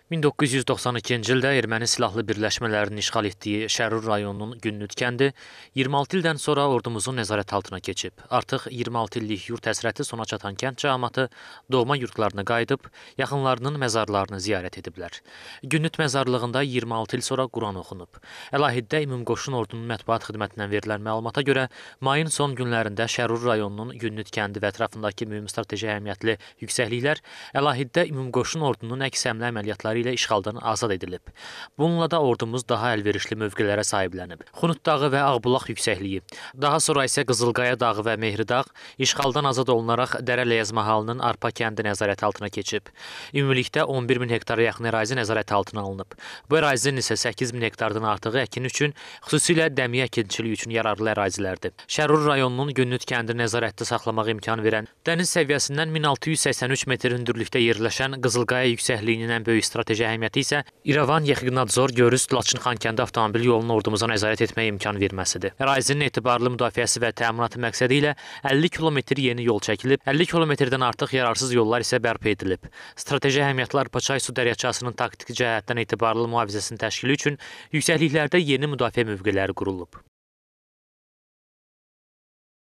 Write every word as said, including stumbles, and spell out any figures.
min doqquz yüz doxsan ikinci ildə erməni silahlı birləşmələrin işğal etdiyi Şərur rayonunun Günnüt kəndi iyirmi altı ildən sonra ordumuzun nəzarət altına keçib. Artıq iyirmi altı illik yurd həsrəti sona çatan kənd cəmaatı doğma yurdlarına qayıdıb, yaxınlarının məzarlarını ziyarət ediblər. Günnüt məzarlığında iyirmi altı il sonra Quran oxunub. Əlahiddə Ümumqoşun ordunun mətbuat xidmətindən verilən məlumata görə, mayın son günlərində Şərur rayonunun Günnüt kəndi və ətrafındakı mühüm strateji əhəmiyyətli yüksəkliklər əlahiddə Ümumqoşun ordunun əks həmlə əməliyyatları ilə işğaldan azad edilib. Bununla da ordumuz daha əlverişli mövqelərə sahiblənib. Xunut dağı və Ağbulaq yüksəkliyi, daha sonra isə Qızılqaya dağı və Mehri dağ işğaldan azad olunaraq Dərələyəz mahalının Arpa kəndi nəzarət altına keçib. Ümumilikdə on bir min hektara yaxın ərazi nəzarət altına alınıb. Bu ərazinin isə səkkiz min hektardan artığı əkin üçün, xüsusilə dəmiyə əkinçiliyi üçün yararlı ərazilərdir. Şərur rayonunun Günnüt kəndi nəzarətdə saxlamağa imkan verən, dəniz səviyyəsindən min altı yüz səksən üç metr hündürlükdə yerləşən Qızılqaya yüksəkliyinin ən böyük strateji əhəmiyyəti isə İrəvan-Yexiqnadzor Görüst-Laçın-Xankəndi avtomobil yolunun ordumuza nəzarət etməyə imkan verməsidir. Ərazinin etibarlı müdafiəsi və təminatı məqsədi ilə əlli kilometr yeni yol çəkilib, əlli kilometrdən artıq yararsız yollar isə bərpa edilib. Strateji əhəmiyyətli Arpaçay su dəryaçasının taktiki cəhətdən etibarlı mühafizəsinin təşkili üçün yüksəkliklərdə yeni müdafiə mövqeləri qurulub.